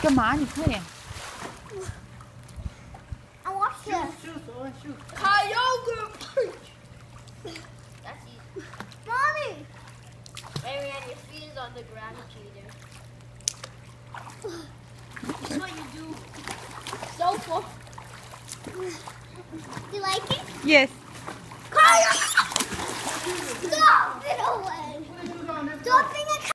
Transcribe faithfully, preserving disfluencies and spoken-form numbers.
Come on, you're playing. I watched Shoot, it. shoot, Owen, shoot. Kyogre punch. That's easy. Mommy! Marianne, your feet is on the ground, cheater. That's what you do. So far. Do you like it? Yes. Stop it away! Put it on this Stop being a